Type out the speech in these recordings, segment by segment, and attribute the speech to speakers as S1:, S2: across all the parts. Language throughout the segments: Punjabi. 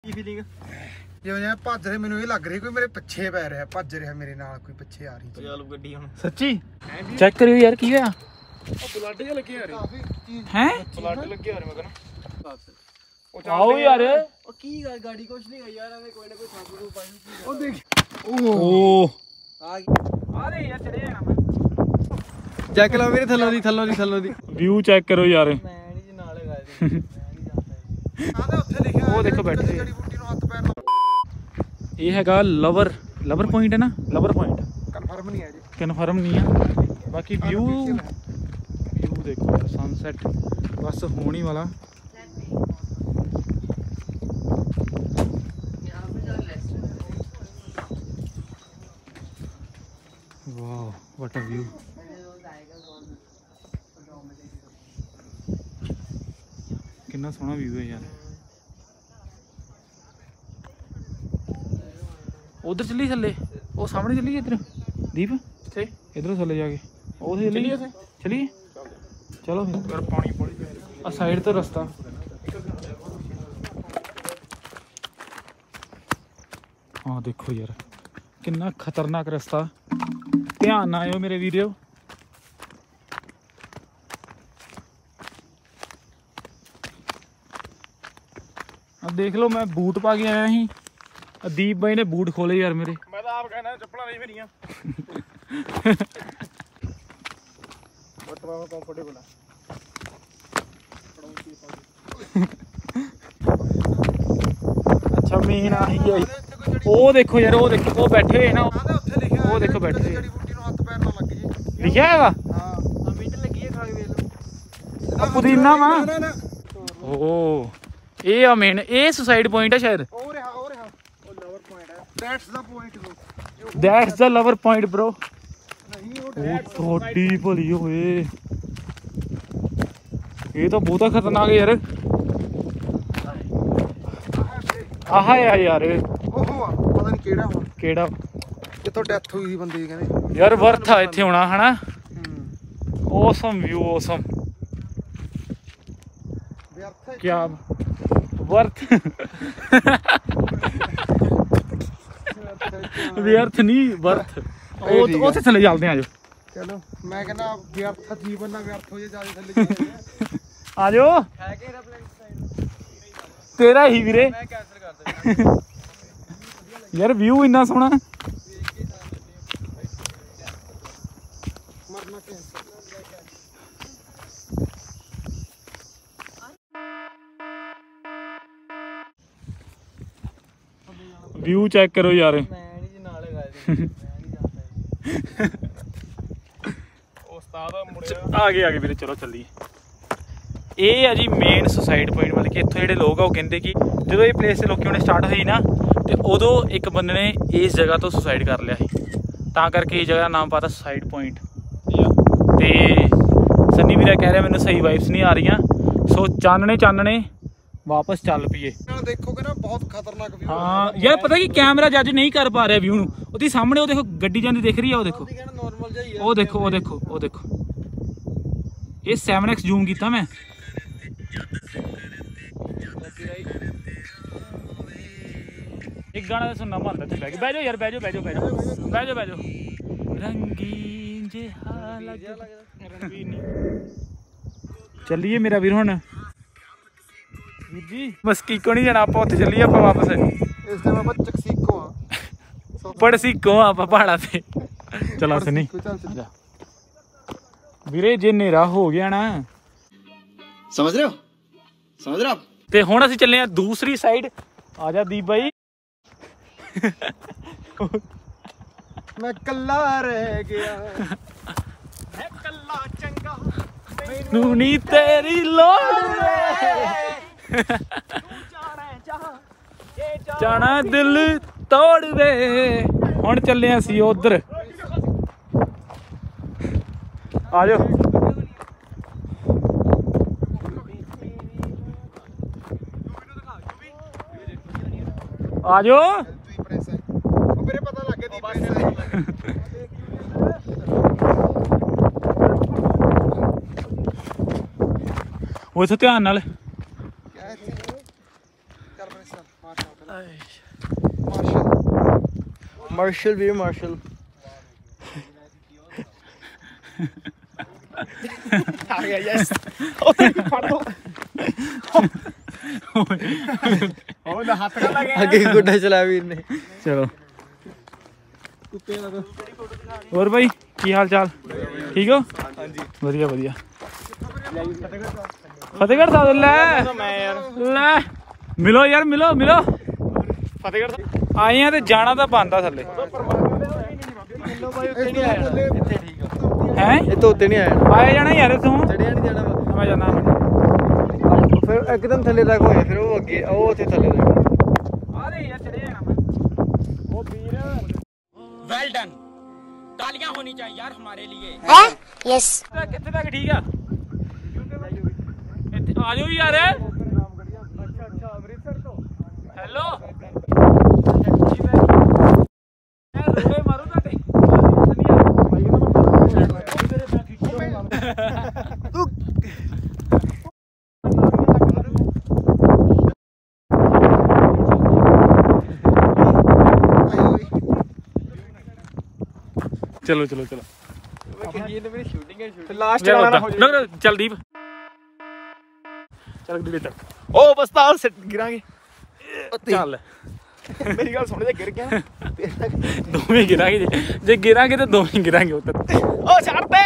S1: ਕੀ ਫੀਲਿੰਗ
S2: ਜਿਵੇਂ ਭੱਜ ਰਹੇ ਮੈਨੂੰ ਇਹ ਲੱਗ ਰਿਹਾ ਕੋਈ ਮੇਰੇ ਪਿੱਛੇ ਪੈ ਰਿਹਾ ਭੱਜ ਰਿਹਾ ਮੇਰੇ ਨਾਲ ਕੋਈ ਪਿੱਛੇ ਆ ਰਹੀ
S1: ਚਾਲੂ ਗੱਡੀ ਹੁਣ
S3: ਸੱਚੀ ਚੈੱਕ ਕਰਿਓ ਯਾਰ ਕੀ ਹੋਇਆ
S1: ਉਹ ਬਲੱਡ ਜਿਹਾ ਲੱਗਿਆ ਯਾਰ
S3: ਹੈ
S1: ਬਲੱਡ ਲੱਗਿਆ ਯਾਰ ਮੈਂ ਕਹਿੰਦਾ
S3: ਆਓ ਯਾਰ
S1: ਉਹ ਕੀ ਗਾੜੀ ਕੁਛ ਨਹੀਂ ਗਈ ਯਾਰ ਐਵੇਂ ਕੋਈ ਨਾ ਕੋਈ ਸਾਬੂ ਨੂੰ ਪਾਈ
S2: ਉਹ ਦੇਖ
S3: ਓ
S1: ਆ ਦੇ ਯਾਰ ਚੜੇ ਜਾਣਾ ਮੈਂ
S2: ਚੈੱਕ ਲਾ ਮੇਰੇ ਥੱਲੋਂ ਦੀ
S3: ਵਿਊ ਚੈੱਕ ਕਰੋ ਯਾਰ
S1: ਮੈਂ ਨਹੀਂ ਜੀ ਨਾਲ ਹੈਗਾ ਮੈਂ ਨਹੀਂ ਜਾਂਦਾ
S2: ਆਹ ਉੱਥੇ ਲਿਖਿਆ
S3: ਉਹ ਦੇਖੋ ਬੈਠੇ
S2: ਜੜੀ ਬੂਟੀ ਨੂੰ ਹੱਥ ਪੈਰ
S3: ਇਹ ਹੈਗਾ ਲਵਰ ਪੁਆਇੰਟ ਹੈ ਨਾ ਲਵਰ ਪੁਆਇੰਟ
S2: ਕਨਫਰਮ ਨਹੀਂ ਹੈ ਜੀ
S3: ਕਨਫਰਮ ਨਹੀਂ ਆ ਬਾਕੀ ਵਿਊ ਦੇਖੋ ਯਾਰ ਸਨਸੈਟ ਬਸ ਹੋਣ ਹੀ ਵਾਲਾ ਵਾਓ ਵਾਟ ਅ ਵਿਊ ਕਿੰਨਾ ਸੋਹਣਾ ਵਿਊ ਹੈ ਯਾਰ ਉਧਰ ਚੱਲੀ ਥੱਲੇ ਉਹ ਸਾਹਮਣੇ ਚੱਲੀ ਇੱਧਰ ਦੀਪ
S1: ਕਿੱਥੇ
S3: ਇਧਰੋਂ ਥੱਲੇ ਜਾ ਕੇ ਉਹ ਚੱਲੀਏ ਚਲੀਏ ਚਲੋ ਫਿਰ ਪਾਣੀ ਆ ਸਾਈਡ ਤੋਂ ਰਸਤਾ ਹਾਂ ਦੇਖੋ ਯਾਰ ਕਿੰਨਾ ਖਤਰਨਾਕ ਰਸਤਾ ਧਿਆਨ ਨਾਲ ਆਇਓ ਮੇਰੇ ਵੀਰੋ अब देख लो मैं बूट पा के आया ही दीप भाई ने बूट खोले यार मेरे
S1: मैं तो आप कहना चप्पल नहीं मेरियां बट कंफर्टेबल है
S3: अच्छा मेन आ ही है ओ देखो यार ओ देखो वो बैठे हुए ना
S2: ਉੱਥੇ ਲਿਖਿਆ
S3: ਉਹ ਦੇਖੋ ਬੈਠੇ
S2: ਜੜੀ ਬੂਟੀ ਨੂੰ ਹੱਥ ਪੈਰ ਨਾ ਲੱਗ ਜੀ
S3: लिखा हैगा
S2: ਹਾਂ
S1: आ मिंट लगी है खा के वेख लो
S3: पुदीना वा
S2: ਨਾ
S3: ओ ਇਹ ਆ ਮੇਨ ਇਹ ਸੁਸਾਈਡ ਪੁਆਇੰਟ ਹੈ ਸ਼ਾਇਦ
S2: ਉਹ ਲਵਰ ਪੁਆਇੰਟ ਹੈ that's the point
S3: that's the lover point bro
S2: ਨਹੀਂ ਉਹ
S3: ਉਹ ਥੋੜੀ ਭਲੀ ਹੋਏ ਇਹ ਤਾਂ ਬਹੁਤਾ ਖਤਰਨਾਕ ਹੈ ਯਾਰ ਆਹ ਯਾਰ
S2: ਉਹ ਪਤਾ ਨਹੀਂ ਕਿਹੜਾ ਹੁਣ
S3: ਕਿਹੜਾ
S2: ਕਿੱਥੋਂ ਡੈਥ ਹੋਈ ਸੀ ਬੰਦੇ ਦੀ ਕਹਿੰਦੇ
S3: ਯਾਰ ਵਰਥ ਆ ਇੱਥੇ ਹੋਣਾ ਹਨਾ ਔਸਮ ਵਿਊ ਔਸਮ क्या वर्थ व्यर्थ नहीं वर्थ ਉੱਥੇ ਥੱਲੇ ਚੱਲਦੇ ਆ ਆਜੋ
S2: ਚਲੋ ਮੈਂ ਕਹਿੰਦਾ ਵਿਅਰਥ ਜੀਵਨ ਨਾ ਵਿਅਰਥ ਹੋ ਜੇ ਜਿਆਦਾ ਥੱਲੇ ਜਾਂਦੇ
S3: ਆਜੋ
S1: है के एयरप्लेन साइड
S3: ਤੇਰਾ ਹੀ ਵੀਰੇ
S1: मैं कैंसिल कर देता
S3: ਯਾਰ ਵਿਊ ਇੰਨਾ ਸੋਹਣਾ
S2: ਮਰਨਾ ਕੈਂਸਰ
S3: ਵਿਊ ਚੈੱਕ ਕਰੋ ਯਾਰ
S1: मैं नहीं जी ਨਾਲ ਹੈਗਾ मैं नहीं ਜਾਂਦਾ ਉਸਤਾਦ ਮੁੜਿਆ
S3: ਆ ਗਏ ਵੀਰੇ ਚਲੋ ਚੱਲੀਏ ਇਹ ਆ ਜੀ ਮੇਨ ਸੁਸਾਈਡ ਪੁਆਇੰਟ ਮਤਲਬ ਕਿ ਇੱਥੋਂ ਜਿਹੜੇ ਲੋਕ ਆ ਉਹ ਕਹਿੰਦੇ ਕਿ ਜਦੋਂ ਇਹ ਪਲੇਸ ਤੇ ਲੋਕੀ ਹੋਣੇ ਸਟਾਰਟ ਹੋਈ ਨਾ ਤੇ ਉਦੋਂ ਇੱਕ ਬੰਦੇ ਨੇ ਇਸ ਜਗ੍ਹਾ ਤੋਂ ਸੁਸਾਈਡ ਕਰ ਲਿਆ ਸੀ ਤਾਂ ਕਰਕੇ ਇਹ ਜਗ੍ਹਾ ਦਾ ਨਾਮ ਪਾਤਾ ਸੁਸਾਈਡ ਪੁਆਇੰਟ ਤੇ ਸੰਨੀ ਵੀਰਾ ਕਹਿ ਰਿਹਾ ਮੈਨੂੰ ਸਹੀ ਵਾਈਬਸ ਨਹੀਂ ਆ ਰਹੀਆਂ ਸੋ ਚਾਨਣੇ ਵਾਪਸ ਚੱਲ ਪਈਏ
S2: ਨਾਲ ਦੇਖੋਗੇ ਨਾ ਬਹੁਤ ਖਤਰਨਾਕ ਵਿਊ
S3: ਹਾਂ ਯਾਰ ਪਤਾ ਕੀ ਕੈਮਰਾ ਜੱਜ ਨਹੀਂ ਕਰ ਪਾ ਰਿਹਾ ਵਿਊ ਨੂੰ ਉਹਦੀ ਸਾਹਮਣੇ ਉਹ ਦੇਖੋ ਗੱਡੀ ਜਾਂਦੀ ਦਿਖ ਰਹੀ ਆ ਉਹ ਦੇਖੋ
S1: ਕਹਿੰਦਾ ਨਾਰਮਲ ਜਿਹਾ ਹੀ ਆ
S3: ਉਹ ਦੇਖੋ ਇਹ 7x ਜ਼ੂਮ ਕੀਤਾ ਮੈਂ ਇੱਕ ਗਾਣਾ ਤਾਂ ਸੁਣਨਾ ਮਨ ਤੇ ਬਹਿ ਜਾਓ ਯਾਰ ਬਹਿ ਜਾਓ ਰੰਗੀਨ ਜਿਹਾ ਲੱਗਦਾ ਰਣਵੀਰ ਨਹੀਂ ਚੱਲੀਏ ਮੇਰਾ ਵੀਰ ਹੁਣ ਵੀਰ ਜੀ ਮਸਕੀਕੋ ਨਹੀਂ ਜਾਣਾ ਆਪਾਂ ਉੱਥੇ ਚੱਲੀਏ ਆਪਾਂ ਵਾਪਸ
S2: ਇਸ ਟਾਈਮ ਆਪਾਂ ਚਕਸੀਕੋ ਆ
S3: ਪੜਸੀਕੋ ਆਪਾਂ ਪਹਾੜਾਂ ਤੇ ਚਲਾ ਸਨੀ
S2: ਚੱਲ
S3: ਵੀਰੇ ਜੇ ਹਨੇਰਾ ਹੋ ਗਿਆ ਨਾ
S1: समझ रहे हो आप
S3: ਤੇ ਹੁਣ ਅਸੀਂ ਚੱਲੇ ਆ ਦੂਸਰੀ ਸਾਈਡ ਆ ਜਾ ਦੀਪ ਬਾਈ
S2: ਮੈਂ ਕੱਲਾ ਰਹਿ ਗਿਆ
S1: मैं कल्ला चंगा
S3: ਨੂੰ ਨੀ ਤੇਰੀ ਲੋੜ ਜਾਣਾ ਦਿਲ ਤੋੜ ਵੇ ਹੁਣ ਚੱਲੇ ਅਸੀਂ ਉਧਰ ਆ ਜਾਓ ਆ ਜਾਓ
S2: ਉਹ ਮੇਰੇ ਪਤਾ ਲੱਗ ਗਿਆ ਦੀ
S3: ਉਹ ਇਥੇ ਧਿਆਨ ਨਾਲ
S2: ਚੱਲ
S1: ਮਾਰਸ਼ਲ ਵੀਰ ਮਾਰਸ਼ਲ ਆ ਗਿਆ ਯੈਸ ਫੜ ਲਓ ਉਹ ਨਾ ਹੱਥ ਕਰ ਲੱਗਿਆ ਅੱਗੇ ਗੁੱਡਾ ਚਲਾ ਵੀਰ ਨੇ
S3: ਚਲੋ ਹੋਰ ਬਾਈ ਕੀ ਹਾਲ ਚਾਲ ਠੀਕ ਹੋ ਹਾਂਜੀ ਵਧੀਆ ਵਧੀਆ ਫਤਿਹਗੜ੍ਹ ਸਾਹਿਬ ਲੈ ਲੈ ਮਿਲੋ ਯਾਰ ਮਿਲੋ ਫਤਿਹਗੜ੍ਹ ਆਏ ਆ ਤੇ ਜਾਣਾ ਤਾਂ ਬੰਦਾ ਥੱਲੇ ਹੈ
S1: ਇਹ ਧੋਤੇ ਨਹੀਂ ਆਇਆ
S3: ਆਏ ਜਾਣਾ ਯਾਰ ਤੂੰ
S1: ਚੜਿਆ ਨਹੀਂ ਜਾਣਾ
S3: ਮੈਂ ਜਾਣਾ
S1: ਫਿਰ ਇੱਕਦਮ ਥੱਲੇ ਤੱਕ ਹੋਏ ਫਿਰ ਉਹ ਅੱਗੇ ਉਹ ਉੱਥੇ ਥੱਲੇ ਤੱਕ
S3: ਆ ਦੇ ਯਾਰ ਚੜਿਆ ਜਾਣਾ ਮੈਂ ਉਹ ਵੀਰ
S4: वेल डन तालियां होनी चाहिए यार हमारे लिए
S5: यस
S3: ਕਿੱਥੇ ਤੱਕ ਠੀਕ ਆ ਇੱਥੇ ਆ ਜਾਓ ਯਾਰ
S1: ਅੱਛਾ ਅੰਮ੍ਰਿਤਸਰ ਤੋਂ
S3: ਹੈਲੋ ਯਾਰ ਰੋਏ ਮਾਰੂ ਤੁਹਾਡੇ ਚਲੋ ਚਲੋ ਚਲੋ
S1: ਮੇਰੀ ਸ਼ੂਟਿੰਗ ਹੈ
S3: ਲਾਸਟ ਚੱਲ ਦੀਪ ਚੱਲ ਗੱਡੀ ਚੱਲ
S1: ਉਹ ਬਸਤਾਲ ਸਿੱਟ ਗਿਰਾਂਗੇ
S3: ਚੱਲ
S1: ਮੇਰੀ ਗੱਲ ਸੁਣ ਜੇ ਗਿਰ ਗਿਆ
S3: ਦੋਵੇਂ ਗਿਰਾਂਗੇ ਜੇ ਗਿਰਾਂਗੇ ਤਾਂ ਦੋਵੇਂ ਗਿਰਾਂਗੇ ਉੱਤਰ
S1: ਉਹ ਛੱਡ ਦੇ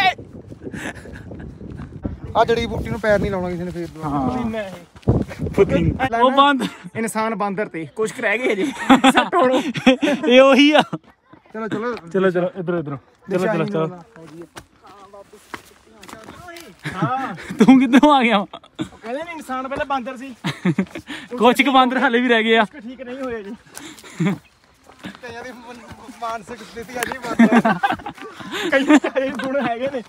S2: ਆ ਜੜੀ ਬੂਟੀ ਨੂੰ ਪੈਰ ਨਹੀਂ ਲਾਉਣਾ ਕਿਸੇ ਨੇ ਫੇਰ
S3: ਪੁਦੀਨਾ ਉਹ ਬੰਦ
S1: ਇਨਸਾਨ ਬਾਂਦਰ ਤੇ ਕੁਝ ਰਹਿ ਗਏ ਜੀ ਸੱਟ ਹੋਣੋ
S3: ਇਹ ਉਹੀ ਆ
S2: ਚਲੋ ਚਲੋ
S3: ਚਲੋ ਚਲੋ ਇਧਰੋਂ ਚਲੋ
S1: ਹਾਂ
S3: ਤੂੰ ਕਿੱਥੋਂ ਆ ਗਿਆ
S1: ਕਹਿੰਦੇ ਨੇ ਇਨਸਾਨ ਪਹਿਲਾਂ ਬਾਂਦਰ ਸੀ
S3: ਕੁਛ ਕੁ ਬਾਂਦਰ ਹਾਲੇ ਵੀ ਰਹਿ ਗਏ ਆ
S1: ਠੀਕ ਨਹੀਂ ਹੋਏ ਜੀ
S2: ਕਈਆਂ ਦੀ ਮਾਨਸਿਕ ਸਥਿਤੀ ਅਜੇ ਬਾਤ
S1: ਕਈ ਗੁਣ ਹੈਗੇ ਨੇ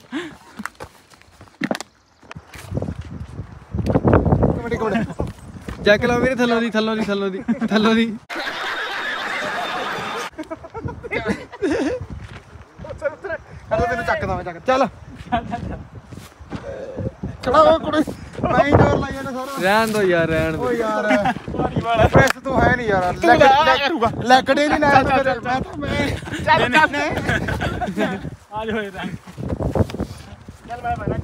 S2: ਕਮੇਟੀ
S1: ਚੱਕ ਲਾ ਮੇਰੇ ਥੱਲੋਂ ਦੀ
S2: ਤੈਨੂੰ ਚੱਕਦਾ ਮੈਂ ਚੱਕ ਚੱਲ ਖੜਾ ਹੋ ਕੁੜੀ ਮੈਂ ਹੀ ਜ਼ੋਰ ਲਾਈ ਜਾਂਦਾ ਸਾਰਾ
S1: ਰਹਿਣ ਦੋ ਯਾਰ ਰਹਿਣ
S2: ਓ ਯਾਰ ਪ੍ਰੈਸ ਤੂੰ ਹੈ ਨਹੀਂ ਯਾਰ ਲੈਗੜੇ ਨਹੀਂ ਨਾ ਮੈਂ ਤਾਂ ਮੈਂ
S1: ਚੱਲ
S3: ਆ ਜਾਓ ਇਹ ਰੰਗ
S1: ਚੱਲ ਮੈਂ ਪਹਿਲਾਂ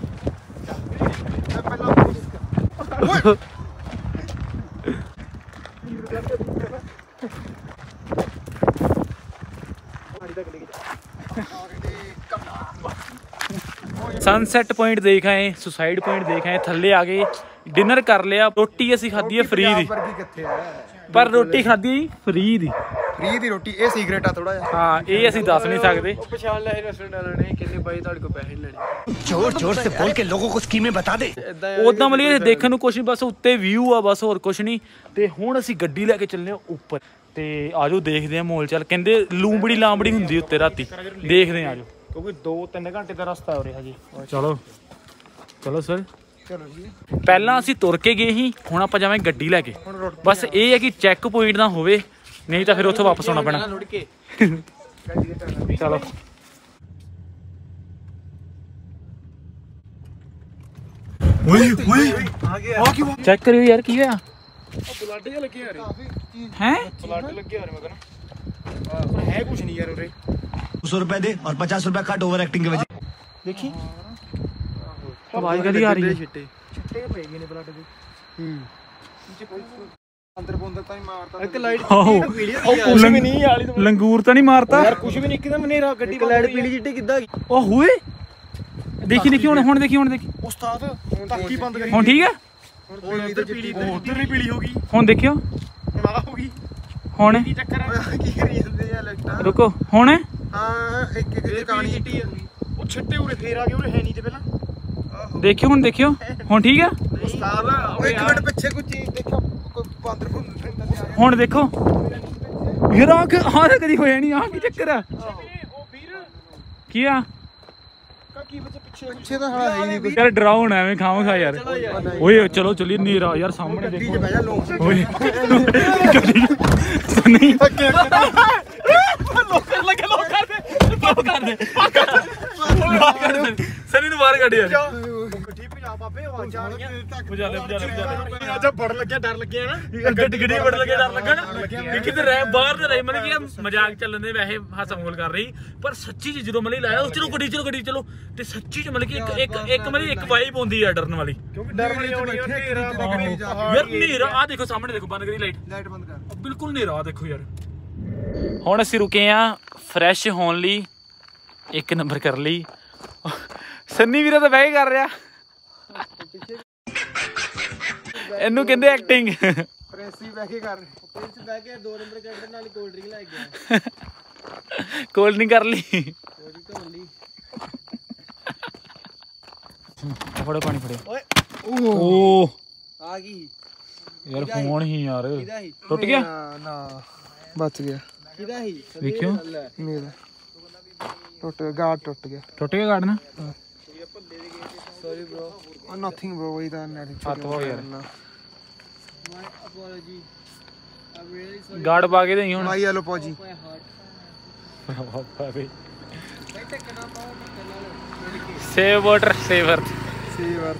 S3: सनसेट पॉइंट देख आए सुसाइड पॉइंट देख आए थल्ले आ गए डिनर कर लिया रोटी असी खाधी है फ्री दी पर रोटी खाधी फ्री दी
S2: ਫਰੀ ਦੀ ਰੋਟੀ ਇਹ ਸੀਕ੍ਰੇਟ ਆ ਥੋੜਾ ਜਿਹਾ
S3: हाँ ये असी दस नहीं सकते
S1: ਪਛਾਣ ਲੈ ਰੈਸਟੋਰੈਂਟ ਵਾਲਿਆਂ ਨੇ ਕਿੰਨੇ ਬਾਈ ਤੁਹਾਡੇ ਕੋਲ ਪੈਸੇ ਲੈਣੇ
S4: जोर जोर से बोल के लोगों को स्कीमें बता दे
S1: ਇਦਾਂ
S3: ਉਦਾਂ ਮਤਲਬ ਦੇਖਣ ਨੂੰ ਕੁਛ ਨਹੀਂ ਬਸ ਉੱਤੇ ਵਿਊ ਆ ਬਸ ਹੋਰ ਕੁਛ ਨਹੀਂ ਤੇ ਹੁਣ ਅਸੀਂ ਗੱਡੀ ਲੈ ਕੇ ਚੱਲੇ ਆ ਉੱਪਰ ਤੇ ਆਜੋ ਦੇਖਦੇ ਆ ਮੋਲ ਚੱਲ ਕਹਿੰਦੇ ਲੂੰਬੜੀ ਲਾਂਬੜੀ ਹੁੰਦੀ ਉੱਤੇ ਰਾਤੀ ਦੇਖਦੇ ਆ ਆਜੋ
S1: ਕਿਉਂਕਿ 2-3 ਘੰਟੇ ਦਾ ਰਸਤਾ ਹੋ ਰਿਹਾ ਜੀ
S3: ਚਲੋ ਚਲੋ ਸਰ
S2: ਚਲੋ ਜੀ
S3: ਪਹਿਲਾਂ ਅਸੀਂ ਤੁਰ ਕੇ ਗਏ ਸੀ ਹੁਣ ਆਪਾਂ ਜਾਵਾਂਗੇ ਗੱਡੀ ਲੈ ਕੇ ਬਸ ਇਹ ਹੈ ਕਿ ਚੈੱਕ ਪੁਆਇੰਟ ਨਾ ਹੋਵੇ ਨਹੀਂ ਤਾਂ ਫਿਰ ਉੱਥੋਂ ਵਾਪਸ ਆਉਣਾ ਪੈਣਾ
S1: ਲੁੜ ਕੇ
S3: ਚਲੋ ਚੈੱਕ ਕਰਿਓ ਯਾਰ ਕੀ ਹੋਇਆ
S1: ਬਲੱਡ ਜਿਹਾ ਲੱਗਿਆ ਯਾਰ
S3: ਹੈ
S1: ਬਲੱਡ ਲੱਗਿਆ ਯਾਰ ਮੈਂ ਕਹਿੰਦਾ ਹੈ ਕੁਝ ਨਹੀਂ ਯਾਰ ਉਰੇ
S4: 200 रुपए दे और 50 रुपए कट ओवर एक्टिंग के वजह
S1: ਦੇਖੀ
S3: ਆਵਾਜ਼ ਕਦੀ ਆ ਰਹੀ ਹੈ
S1: ਛਿੱਟੇ ਪਏ ਗਏ ਨੇ ਬਲੱਡ ਦੇ
S2: ਅੰਦਰ ਬੁੰਦਰ ਤਾਂ ਨਹੀਂ ਮਾਰਤਾ
S1: ਇੱਕ ਲਾਈਟ
S3: ਆਹੋ
S1: ਕੁਝ ਵੀ ਨਹੀਂ ਆਲੀ
S3: ਲੰਗੂਰ ਤਾਂ ਨਹੀਂ ਮਾਰਤਾ
S1: ਯਾਰ ਕੁਝ ਵੀ ਨਹੀਂ ਇੱਕਦਮ ਹਨੇਰਾ ਗੱਡੀ ਲਾਈਟ ਪੀਲੀ ਚਿੱਟੀ ਕਿੱਦਾਂ ਗਈ
S3: ਉਹ ਹੋਏ ਦੇਖੀ ਦੇਖੀ ਹੁਣ ਦੇਖੀ
S1: ਉਸਤਾਦ ਤਾਕੀ ਬੰਦ ਕਰੀ
S3: ਹੁਣ ਠੀਕ ਹੈ
S1: ਹੁਣ ਇਧਰ ਪੀਲੀ ਉਧਰ ਪੀਲੀ ਹੋ ਗਈ
S3: ਹੁਣ ਦੇਖਿਓ
S1: ਹੁਣ ਆ ਹੋ ਗਈ
S3: ਹੁਣ
S1: ਕੀ ਚੱਕਰ ਹੈ
S2: ਕੀ ਕਰੀ ਜਾਂਦੇ ਆ ਲਾਈਟਾਂ
S3: ਰੁਕੋ ਹੁਣ
S2: ਹਾਂ ਇੱਕ ਇੱਕ ਦੀ ਕਹਾਣੀ
S1: ਚਿੱਟੀ ਆ ਉਹ ਛਿੱਟੇ ਉਰੇ ਫੇਰ ਆ ਗਏ ਉਰੇ ਹੈ ਨਹੀਂ ਤੇ ਪਹਿਲਾਂ
S3: ਦੇਖਿਓ ਹੁਣ ਠੀਕ ਹੈ
S2: ਉਸਤਾਦ ਇੱਕ ਮਿੰਟ ਪਿੱਛੇ ਕੋਈ ਚੀਜ਼ ਦੇਖੋ ਕੋਈ ਬਾਂਦਰ ਫਿਰਦਾ
S3: ਹੁਣ ਦੇਖੋ ਯਾਰ ਆਹ ਤਾਂ ਕਦੀ ਹੋਇਆ ਨਹੀਂ ਆਹ ਕੀ ਚੱਕਰ ਆ
S1: ਉਹ ਵੀਰ
S3: ਕੀ ਆ
S1: ਕੀ ਬੱਚੇ ਪਿੱਛੇ
S2: ਪਿੱਛੇ ਤਾਂ ਹਲਾ ਹੈ ਨਹੀਂ ਕੋਈ
S3: ਯਾਰ ਡਰਾਓ ਨਾ ਐਵੇਂ ਖਾਵਾਂ ਖਾ ਯਾਰ ਓਏ ਚਲੋ ਚੱਲੀ ਨੇਰਾ ਯਾਰ ਸਾਹਮਣੇ
S2: ਗੱਡੀ 'ਚ
S3: ਦੇਖੋ
S2: ਬਹਿ ਜਾ ਲੋਕ
S3: ਓਏ ਨਹੀਂ ਲੋਕ ਕਰ ਦੇ ਸਨੀ ਨੂੰ ਬਾਹਰ ਕੱਢ ਯਾਰ
S1: ਗੱਡੀ ਭਜਾ ਬਾਬੇ ਆਵਾਜ਼
S2: ਅੱਛਾ ਬੜ ਲੱਗਿਆ ਡਰ ਲੱਗਿਆ ਨਾ
S3: ਗੱਡੀ ਬੜ ਲੱਗੇ ਡਰ ਲੱਗਾ ਨਾ ਕਿਤੇ ਰਹਿ ਬਾਹਰ ਤੇ ਰਹੀ ਮਤਲਬ ਕਿ ਮਜ਼ਾਕ ਚੱਲਣ ਦੇ ਵੈਸੇ ਹਾਸਾ ਮਖੌਲ ਕਰ ਰਹੀ ਪਰ ਸੱਚੀ ਚ ਜਦੋਂ ਮਤਲਬ ਲਾਇਆ ਚਲੋ ਗੱਡੀ ਚਲੋ ਤੇ ਸੱਚੀ ਚ ਮਤਲਬ ਕਿ ਇੱਕ ਮਤਲਬ ਇੱਕ ਵਾਈਬ ਹੁੰਦੀ ਆ ਡਰਨ ਵਾਲੀ
S2: ਕਿਉਂਕਿ ਡਰ ਵਾਲੀ ਆਉਣੀ
S3: ਯਾਰ ਹਨੇਰਾ ਆ ਦੇਖੋ ਸਾਹਮਣੇ ਦੇਖੋ ਬੰਦ ਕਰੀ ਲਾਈਟ ਬੰਦ ਕਰ ਬਿਲਕੁਲ ਹਨੇਰਾ ਆ ਦੇਖੋ ਯਾਰ ਹੁਣ ਅਸੀਂ ਰੁਕੇ ਆ ਫਰੈਸ਼ ਹੋਣ ਲਈ 1 ਨੰਬਰ ਕਰ ਲਈ ਸੰਨੀ ਵੀਰਾ ਤਾਂ ਬਹਿ ਕਰ ਰਿਹਾ ਇਹਨੂੰ ਕਹਿੰਦੇ ਐਕਟਿੰਗ
S2: ਪ੍ਰੈਸੀ ਬਹਿ ਕੇ ਕਰ
S1: ਪ੍ਰਿੰਸ ਬਹਿ ਕੇ 2 ਨੰਬਰ ਕੱਢਣ ਨਾਲ ਕੋਲਡ ਡਰਿੰਕ ਲੈ ਗਿਆ
S3: ਕੋਲਡ ਡਰਿੰਕ ਕਰ ਲਈ ਫੜੋ ਪਾਣੀ ਫੜਿਓ
S1: ਓਏ
S3: ਓ
S1: ਆ ਗਈ
S3: ਯਾਰ ਫੋਨ ਹੀ ਯਾਰ
S1: ਕਿਹਦਾ ਸੀ
S3: ਟੁੱਟ ਗਿਆ
S2: ਨਾ ਬਚ ਗਿਆ
S1: ਕਿਹਦਾ ਸੀ
S3: ਵੇਖਿਓ
S2: ਮੇਰਾ ਟੁੱਟ ਗਿਆ ਗਾਰਡ ਟੁੱਟ ਗਿਆ
S3: ਗਾਰਡ ਨਾ
S1: ਸੌਰੀ ਬ੍ਰੋ
S2: ਨਥਿੰਗ ਬ੍ਰੋ ਇਹਦਾ ਨੈਟ
S3: ਹੱਥ ਹੋ ਯਾਰ
S1: my apology I really sorry
S3: guard ਪਾ ਕੇ ਦੇਈ ਹੁਣ
S2: ਮਾਈ ਹੈਲੋ ਪੌਜੀ
S1: ਮਾਈ ਹਾਰਟ
S3: ਭਾਵੇਂ
S1: ਬੈਠੇ ਕਨਾ ਪਾਓ ਨਾਲ
S3: ਸੇਵ ਵਾਟਰ ਸੇਵਰ
S2: ਸੇਵ ਅਰਥ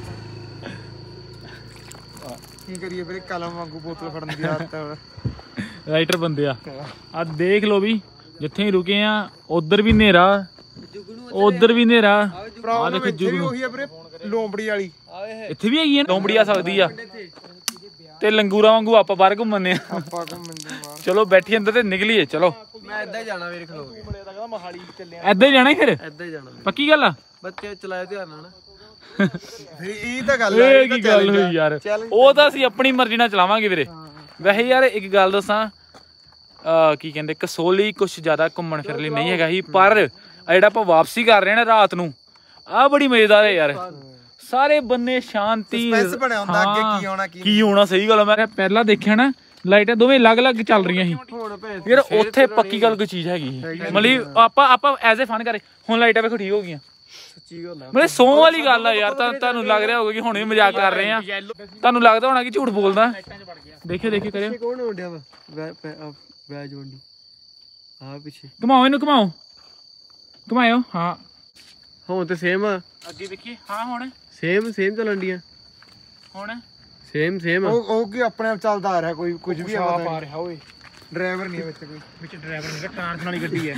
S2: ਕੀ ਕਰੀਏ ਵੀਰੇ ਕਲਮ ਵਾਂਗੂ ਬੋਤਲ ਫੜਨ ਦੀ ਆਦਤ
S3: ਰਾਈਟਰ ਬੰਦੇ ਆ ਦੇਖ ਲਓ ਵੀ ਜਿੱਥੇ ਹੀ ਰੁਕੇ ਆ ਉਧਰ ਵੀ ਹਨੇਰਾ ਉਧਰ ਵੀ ਹਨੇਰਾ ਆ ਦੇਖੋ ਜੁਗਨੂ
S2: ਉਹੀ ਆ ਵੀਰੇ ਲੋਂਬੜੀ ਵਾਲੀ
S3: ਇੱਥੇ ਵੀ ਹੈਗੀ ਆ ਲੋਂਬੜੀ ਆ ਸਕਦੀ ਆ ਤੇ ਲੰਗੂਰਾ ਵਾਂਗੂ ਆਪਾਂ ਬਾਹਰ ਘੁੰਮਣੇ ਆ
S2: ਆਪਾਂ ਘੁੰਮਦੇ ਬਾਹਰ
S3: ਚਲੋ ਬੈਠੀ ਅੰਦਰ ਤੇ ਨਿਕਲੀਏ ਚਲੋ
S1: ਮੈਂ ਇੱਦਾਂ ਹੀ ਜਾਣਾ ਵੀਰੇ ਖਲੋ ਕੇ
S2: ਮਹਾਲੀ ਚੱਲਿਆ
S3: ਏਦਾਂ ਹੀ ਜਾਣਾ ਫਿਰ
S1: ਇੱਦਾਂ ਹੀ ਜਾਣਾ
S3: ਪੱਕੀ ਗੱਲ ਆ
S1: ਬੱਚੇ ਚਲਾਏ ਧਿਆਨ ਨਾਲ
S2: ਫਿਰ ਇਹ ਤਾਂ ਗੱਲ
S3: ਇਹ ਕੀ ਗੱਲ ਹੋਈ ਯਾਰ ਉਹ ਤਾਂ ਅਸੀਂ ਆਪਣੀ ਮਰਜ਼ੀ ਨਾਲ ਚਲਾਵਾਂਗੇ ਵੀਰੇ ਵੈਸੇ ਯਾਰ ਇੱਕ ਗੱਲ ਦੱਸਾਂ ਕੀ ਕਹਿੰਦੇ ਕਸੋਲੀ ਕੁਛ ਜ਼ਿਆਦਾ ਘੁੰਮਣ ਫਿਰਨ ਲਈ ਨਹੀਂ ਹੈਗਾ ਸੀ ਪਰ ਜਿਹੜਾ ਆਪਾਂ ਵਾਪਸੀ ਕਰ ਰਹੇ ਨਾ ਰਾਤ ਨੂੰ ਆ ਬੜੀ ਮਜ਼ੇਦਾਰ ਹੈ ਯਾਰ ਸਾਰੇ ਬੰਨੇ ਸ਼ਾਂਤੀ
S2: ਸਪੈਂਸ ਬਣਿਆ ਹੁੰਦਾ ਅੱਗੇ ਕੀ ਆਉਣਾ
S3: ਕੀ ਹੋਣਾ ਸਹੀ ਗੱਲ ਮੈਂ ਪਹਿਲਾਂ ਦੇਖਿਆ ਨਾ ਲਾਈਟਾਂ ਦੋਵੇਂ ਅਲੱਗ-ਅਲੱਗ ਚੱਲ ਰਹੀਆਂ ਸੀ ਯਾਰ ਉੱਥੇ ਪੱਕੀ ਗੱਲ ਕੋਈ ਚੀਜ਼ ਹੈਗੀ ਮਤਲਬ ਆਪਾਂ ਐਜ਼ ਏ ਫਨ ਕਰੇ ਹੁਣ ਲਾਈਟਾਂ ਵੇਖੋ ਠੀਕ ਹੋ ਗਈਆਂ
S1: ਸੱਚੀ ਗੱਲ ਆ
S3: ਮਤਲਬ ਸੌਂ ਵਾਲੀ ਗੱਲ ਆ ਯਾਰ ਤੁਹਾਨੂੰ ਲੱਗ ਰਿਹਾ ਹੋਊਗਾ ਕਿ ਹੁਣ ਵੀ ਮਜ਼ਾਕ ਕਰ ਰਹੇ ਆ ਤੁਹਾਨੂੰ ਲੱਗਦਾ ਹੋਣਾ ਕਿ ਝੂਠ ਬੋਲਦਾ ਦੇਖਿਓ ਕਰਿਓ
S1: ਕੌਣ ਹੁੰਦਿਆ ਵਾ ਵੈਜ ਵੰਡੀ ਆ ਪਿੱਛੇ
S3: ਘਮਾਓ ਇਹਨੂੰ ਘਮਾਇਓ ਹਾਂ
S1: ਹੁਣ ਤੇ ਸੇਮ ਆ
S3: ਅੱਗੇ ਵੇਖੀਏ ਹਾਂ ਹੁਣ
S1: ਸੇਮ ਚੱਲਣ ਡੀਆਂ
S3: ਹੁਣ
S1: ਸੇਮ
S2: ਉਹ ਕੀ ਆਪਣੇ ਆਪ ਚੱਲਦਾ ਆ ਰਿਹਾ ਕੋਈ ਕੁਝ ਵੀ
S3: ਆ ਰਿਹਾ ਓਏ
S2: ਡਰਾਈਵਰ ਨਹੀਂ ਵਿੱਚ ਕੋਈ
S3: ਵਿੱਚ ਡਰਾਈਵਰ ਨਹੀਂ ਟਰਾਂਸ ਵਾਲੀ ਗੱਡੀ ਹੈ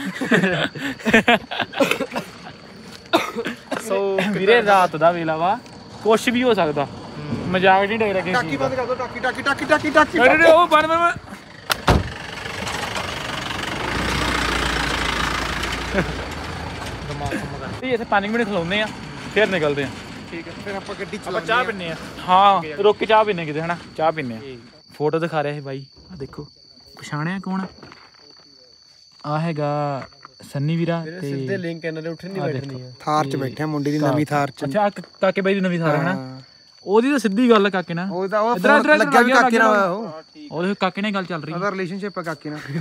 S3: ਸੋ ਵੀਰੇ ਰਾਤ ਦਾ ਵੇਲਾ ਵਾ ਕੁਛ ਵੀ ਹੋ ਸਕਦਾ ਮਜ਼ਾਕ ਨਹੀਂ ਡੇਗ ਰਿਹਾ
S2: ਟਾਕੀ ਬੰਦ ਕਰ ਦੋ ਟਾਕੀ
S3: ਅਰੇ ਉਹ ਬੰਦ ਇੱਥੇ 5 ਮਿੰਟ ਖਲੋਨੇ ਆ ਫਿਰ ਨਿਕਲਦੇ ਆ
S2: ਠੀਕ ਹੈ ਫਿਰ ਆਪਾਂ ਗੱਡੀ
S3: ਆਪਾਂ ਚਾਹ ਪੀਨੇ ਆ ਹਾਂ ਰੁਕ ਕੇ ਚਾਹ ਪੀਨੇ ਕਿਤੇ ਹਨਾ ਚਾਹ ਪੀਨੇ ਆ ਫੋਟੋ ਦਿਖਾ ਰਿਹਾ ਸੀ ਬਾਈ ਆ ਦੇਖੋ ਪਛਾਣਿਆ ਕੌਣ ਆ ਹੈਗਾ ਸੰਨੀ ਵੀਰਾ ਤੇ
S1: ਸਿੱਧੇ ਲਿੰਕ ਇਹਨਾਂ ਦੇ ਉੱਠ ਨਹੀਂ ਬੈਠਣੀ ਆ
S2: ਥਾਰ 'ਚ ਬੈਠੇ ਮੁੰਡੇ ਦੀ ਨਵੀਂ ਥਾਰ 'ਚ
S3: ਅੱਛਾ ਕਾਕੇ ਬਾਈ ਦੀ ਨਵੀਂ ਥਾਰ ਹੈ ਨਾ ਉਹਦੀ ਤਾਂ ਸਿੱਧੀ ਗੱਲ ਕਾਕੇ ਨਾਲ
S2: ਉਹ ਲੱਗਿਆ ਵੀ ਕਾਕੇ ਨਾਲ ਉਹ
S3: ਉਹਦੇ ਕਾਕੇ ਨਾਲ ਗੱਲ ਚੱਲ ਰਹੀ
S2: ਉਹਦਾ ਰਿਲੇਸ਼ਨਸ਼ਿਪ ਆ ਕਾਕੇ ਨਾਲ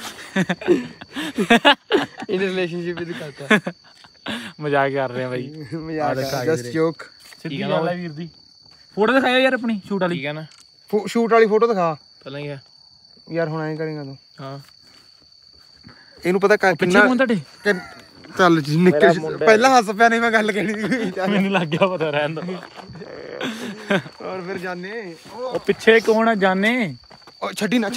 S1: ਇਨ ਰਿਲੇਸ਼ਨਸ਼ਿਪ ਵਿਦ ਕਾਕਾ
S3: ਮਜ਼ਾਕ ਕਰ ਰਹੇ ਆ ਬਾਈ
S2: ਮਜ਼ਾਕ ਜਸਟ ਜੋਕ
S3: ਸਿੱਧੀ ਗੱਲ ਹੈ ਵੀਰ ਦੀ ਫੋਟੋ ਦਿਖਾਇਓ ਯਾਰ ਆਪਣੀ ਸ਼ੂਟ ਵਾਲੀ ਠੀਕ ਹੈ ਨਾ
S2: ਸ਼ੂਟ ਵਾਲੀ ਫੋਟੋ ਦਿਖਾ
S1: ਪਹਿਲਾਂ ਹੀ
S2: ਯਾਰ ਹੁਣ ਐਂ ਕਰੇਗਾ ਤੂੰ
S1: ਹਾਂ
S2: ਇਹਨੂੰ ਪਤਾ
S3: ਪਿੱਛੇ ਕੌਣ ਤੁਹਾਡੇ
S2: ਚੱਲ ਜੀ ਨਿੱਕੇ ਪਹਿਲਾਂ ਹੱਸ ਪਿਆ ਨਹੀਂ ਮੈਂ ਗੱਲ ਕਹਿਣੀ
S3: ਮੈਨੂੰ ਲੱਗ ਗਿਆ ਪਤਾ ਰਹਿਣ ਦੋ
S2: ਔਰ ਫਿਰ ਜਾਣੇ
S3: ਉਹ ਪਿੱਛੇ ਕੌਣ ਆ ਜਾਣੇ
S2: ਛੱਡੀ ਨਾ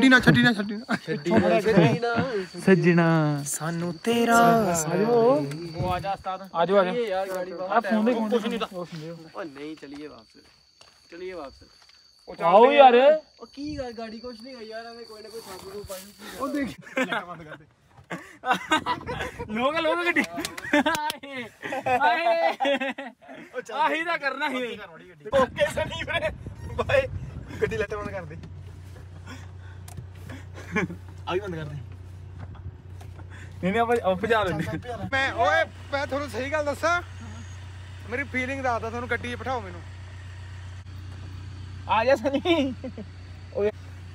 S3: ਸੱਜਣਾ
S2: ਸਾਨੂੰ ਤੇਰਾ
S3: ਉਹ ਆ ਜਾ ਉਸਤਾਦ ਆਜੋ
S1: ਯਾਰ ਗਾੜੀ
S3: ਆ ਫੋਨ ਦੇ ਕੁਝ ਨਹੀਂ
S1: ਉਹ ਨਹੀਂ ਚਲੀਏ ਵਾਪਸ
S3: ਆਓ ਯਾਰ
S1: ਉਹ ਕੀ ਗੱਲ ਗਾੜੀ ਕੁਛ ਨਹੀਂ ਯਾਰ ਐਵੇਂ ਕੋਈ ਨਾ ਕੋਈ ਸਾਬੂ ਪਾਈ
S2: ਉਹ ਦੇਖ
S1: ਬੰਦ ਕਰ ਦੇ
S3: ਲੋਕ ਗੱਡੀ ਆਹੀ ਤਾਂ ਕਰਨਾ ਸੀ
S2: ਓਕੇ ਸਨੀ ਵੀਰੇ ਬਾਏ ਗੱਡੀ ਲੈਟ ਬੰਦ ਕਰ ਦੇ
S1: ਆਈ ਬੰਦ ਕਰ ਦੇ
S3: ਨਹੀਂ ਆਪਾਂ ਭਜਾ ਲੈਂਦੇ
S2: ਮੈਂ ਤੁਹਾਨੂੰ ਸਹੀ ਗੱਲ ਦੱਸਾਂ ਮੇਰੀ ਫੀਲਿੰਗ ਦੱਸਦਾ ਤੁਹਾਨੂੰ ਗੱਡੀ 'ਚ ਬਿਠਾਓ ਮੈਨੂੰ
S3: ਆ ਜਾ ਸਨੀ ਓਏ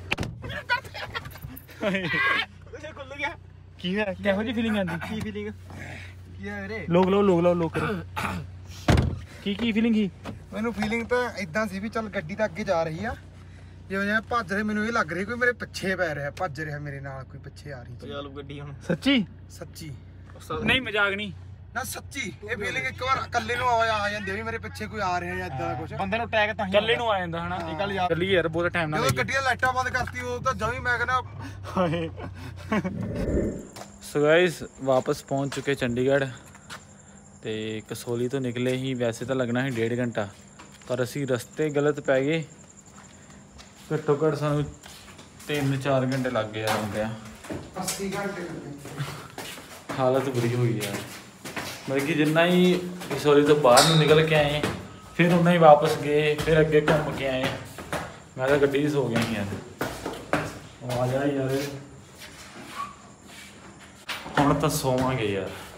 S2: ਖੁੱਲ ਗਿਆ
S3: ਕੀ ਹੈ ਕਿਹੋ ਜਿਹੀ ਫੀਲਿੰਗ ਆਂਦੀ
S1: ਕੀ ਫੀਲਿੰਗ ਕੀ ਹੈ ਵੀਰੇ
S3: ਲੋਕ ਕੀ ਫੀਲਿੰਗ ਸੀ
S2: ਮੈਨੂੰ ਫੀਲਿੰਗ ਤਾਂ ਇਦਾਂ ਸੀ ਵੀ ਚੱਲ ਗੱਡੀ ਤਾਂ ਅੱਗੇ ਜਾ ਰਹੀ ਆ ਜਿਵੇਂ ਭੱਜ ਰਹੇ ਮੈਨੂੰ ਇਹ ਲੱਗ ਰਿਹਾ ਕੋਈ ਮੇਰੇ ਪਿੱਛੇ ਪੈ ਰਿਹਾ ਭੱਜ ਰਿਹਾ ਮੇਰੇ ਨਾਲ ਕੋਈ ਪਿੱਛੇ ਆ ਰਹੀ
S1: ਚਲੋ ਗੱਡੀ ਹੁਣ
S3: ਸੱਚੀ
S2: ਸੱਚੀ
S3: ਨਹੀਂ ਮਜ਼ਾਕ ਨਹੀਂ
S2: ਨਾ ਸੱਚੀ ਇਹ ਫੀਲਿੰਗ ਇੱਕ ਵਾਰ ਇਕੱਲੇ ਨੂੰ ਆ ਜਾਂਦੀ ਆ ਵੀ ਮੇਰੇ ਪਿੱਛੇ ਕੋਈ ਆ ਰਿਹਾ ਜਾਂ ਇਦਾਂ ਦਾ ਕੁਝ
S5: ਬੰਦੇ ਨੂੰ ਟੈਗ ਤਾਂ
S3: ਇਕੱਲੇ ਨੂੰ ਆ ਜਾਂਦਾ ਹਨਾ
S5: ਇਹ ਗੱਲ ਯਾਦ
S3: ਚੱਲੀ ਯਾਰ ਬਹੁਤ ਟਾਈਮ ਨਾਲ
S2: ਜਦੋਂ ਗੱਡੀਆਂ ਲਾਈਟਾਂ ਬੰਦ ਕਰਤੀ ਉਹ ਤਾਂ ਜਮੀ ਮੈਂ ਕਹਿੰਦਾ
S3: ਸੋ ਗਾਇਸ ਵਾਪਸ ਪਹੁੰਚ ਚੁੱਕੇ ਚੰਡੀਗੜ੍ਹ ਤੇ ਕਸੌਲੀ ਤੋਂ ਨਿਕਲੇ ਹੀ ਵੈਸੇ ਤਾਂ ਲੱਗਣਾ ਸੀ 1.5 ਘੰਟਾ ਪਰ ਅਸੀਂ ਰਸਤੇ ਗਲਤ ਪੈ ਗਏ ਘੱਟੋ ਘੱਟ ਸਾਨੂੰ 3-4 ਘੰਟੇ ਲੱਗ ਗਏ ਯਾਰ ਆਉਂਦਿਆਂ
S2: 80 ਘੰਟੇ
S3: ਹਾਲਤ ਬੁਰੀ ਹੋਈ ਯਾਰ ਮਤਲਬ ਕਿ ਜਿੰਨਾ ਹੀ ਕਸੌਲੀ ਤੋਂ ਬਾਹਰ ਨੂੰ ਨਿਕਲ ਕੇ ਆਏ ਫਿਰ ਉਨਾ ਹੀ ਵਾਪਸ ਗਏ ਫਿਰ ਅੱਗੇ ਘੁੰਮ ਕੇ ਆਏ ਮੈਂ ਤਾਂ ਗੱਡੀ 'ਚ ਸੋ ਗਿਆ ਸੀ ਯਾਰ ਆ ਜਾ ਯਾਰ ਹੁਣ ਤਾਂ ਸੋਵਾਂਗੇ ਯਾਰ